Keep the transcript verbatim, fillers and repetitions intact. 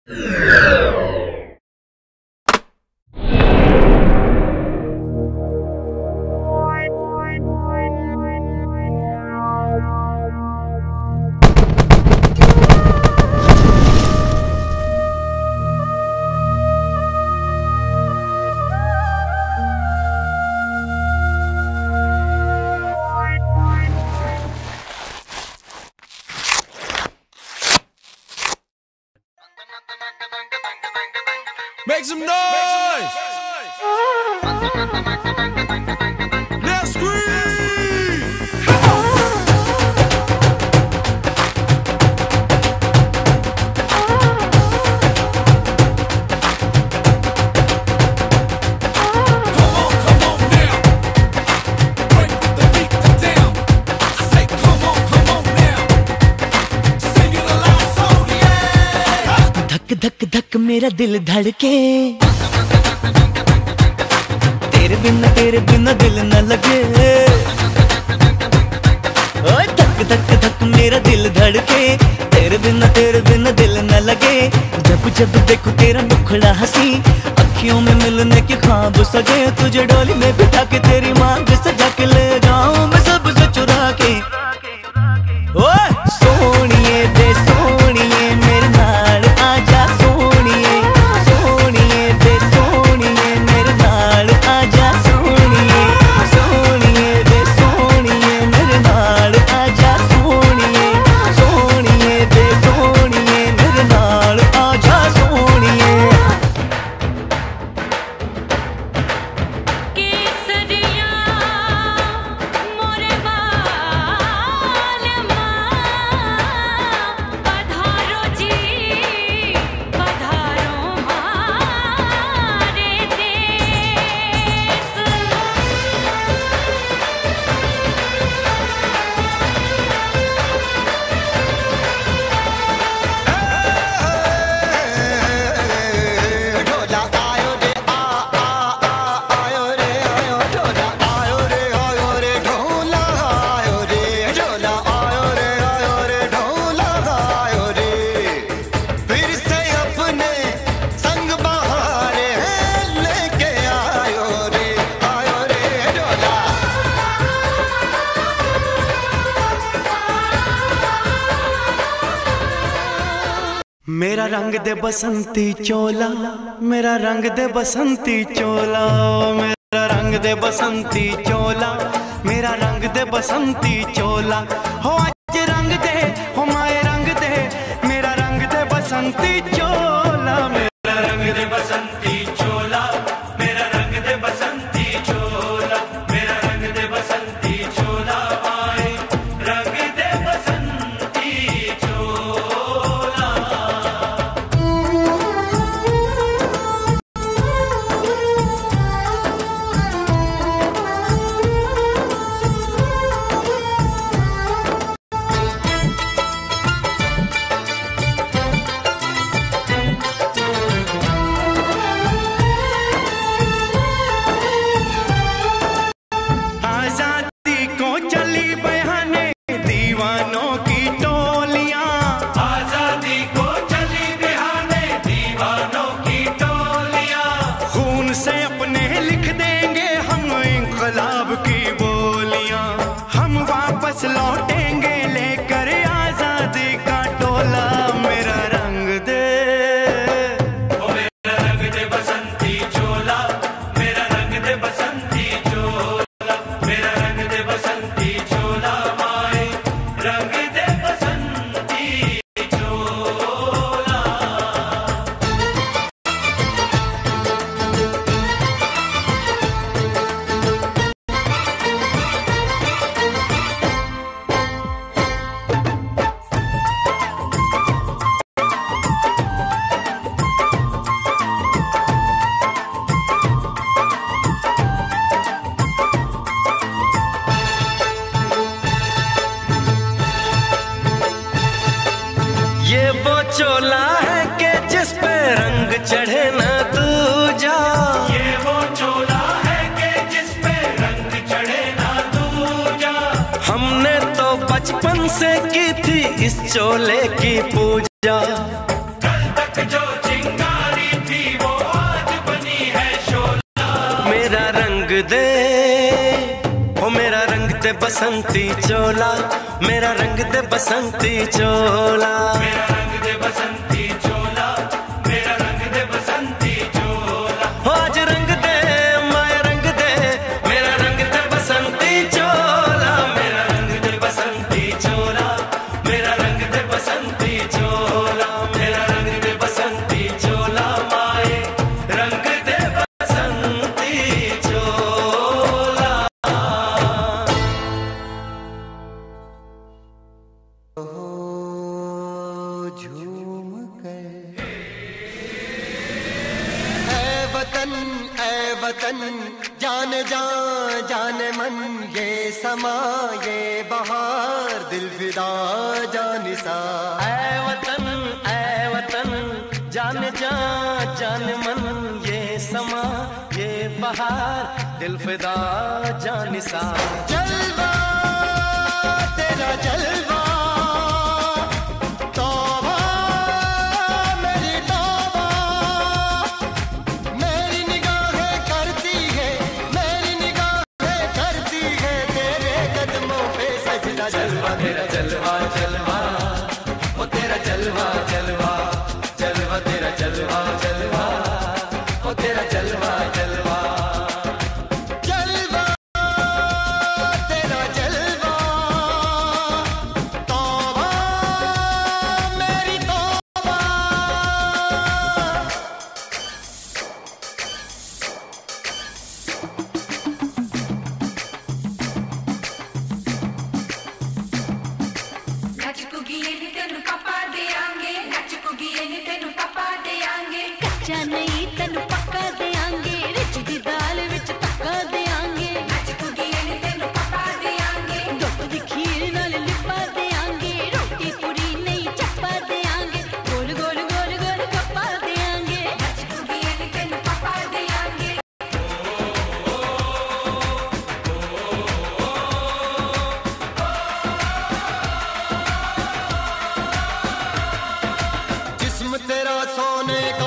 Make some noise! Now scream! Come on, come on now. Break with the beat down. I say come on, come on now. Sing it aloud, so yeah! धक धक धक मेरा दिल धड़के, तेरे बिना तेरे बिना दिल न लगे। ओए धक धक धक मेरा दिल धड़के, तेरे बिना तेरे बिना दिल न लगे। जब जब देखो तेरा मुखड़ा हंसी, अखियों में मिलने के ख्वाब सजे। तुझे डोली में बिठा के तेरी मांग सजा के ले जाऊं मैं सबसे चुरा के। ओए सोनिए बे सोनिए मेरे नाल आजा, सोनिए सोनिए बे सोनिए मेरे नाल आजा, सोनिए सोनिए बे सोनिए मेरे नाल आजा, सोनिए सोनिए बे सोनिए मेरे नाल आजा, सोनिए। केसरिया मोरे बाल माँ, पधारो जी पधारो हमारे देश। ढोला आयो रे आ आ आ आयो रे आयो, ढोला आयो रे आयो रे, ढोला आयो रे, ढोला आयो रे आयो रे, ढोला आयो रे। फिर से अपने संग बहारे लेके आयो रे आयो रे, ढोला। मेरा रंग दे बसंती चोला, मेरा रंग दे बसंती चोला, मेरा रंग दे बसंती चोला, मेरा रंग दे बसंती चोला। हो आज रंग दे, हो माए रंग दे, मेरा रंग दे बसंती चोला, मेरा रंग दे बसंती चोला, मेरा रंग दे बसंती चोला, मेरा रंग दे बसंती चोला, माए रंग दे बसंती चोला। आजादी को चली बयाने दीवानों की टोलियां, आजादी को चली बयाने दीवानों की टोलियां। खून से अपने लिख देंगे हम इंकलाब की बोलियां, हम वापस लौटेंगे लेकर आजादी का टोला। मेरा रंग दे, ओ मेरा रंग दे बसंती चोला, मेरा रंग दे बसंती चोला, मेरा रंग दे बसंती चोला, माए रंग दे बसंती चोला। ये वो चोला है कि जिस पे रंग चढ़े ना दूजा, ये वो चोला है कि जिस पे रंग चढ़े ना दूजा। हमने तो बचपन से की थी इस चोले की पूजा, कल तक जो दे ओ मेरा रंग ते बसंती चोला, मेरा रंग ते बसंती चोला, मेरा रंग दे बसंती चोला, मेरा रंग दे बसंती चोला। हो आज रंग दे माए रंग दे, मेरा रंग ते बसंती चोला, मेरा रंग दे बसंती चोला, मेरा रंग दे बसंती चोला, मेरा रंग दे बसंती चोला, माए रंग दे बसंती चोला। झूम कर ऐ वतन ऐ वतन जान जान जान मन ये समा ये बहार दिल फिदा जानिसा। ऐ वतन ऐ वतन जान जा जान मन ये समा ये बहार दिल फिदा जानिसा। जलवा तेरा जलवा तौबा मेरी तौबा, मेरी निगाहें करती है मेरी निगाहें करती है तेरे कदमों पे सजदा। जलवा तेरा जलवा जलवा ओ तेरा जलवा जलवा जलवा तेरा जलवा जलवा ओ तेरा जलवा जलवा। जलवा तेरा जलवा तौबा मेरी तौबा। नच कुगिए नी तेनू पापा देंगे, नच कुगिए नी तेनू पापा देंगे। कच्चा नहीं तेनू पक्का देंगे, रिच दी दाल विच तक्का देंगे। नच कुगिए नी तेनू पापा देंगे, दुध दी खीर नाल लिपा देंगे। रोटी पूरी नहीं चप्पा देंगे, गोल गोल गोल गोल गप्पा देंगे। नच कुगिए नी तेनू पापा देंगे। जिस्म तेरा सोने का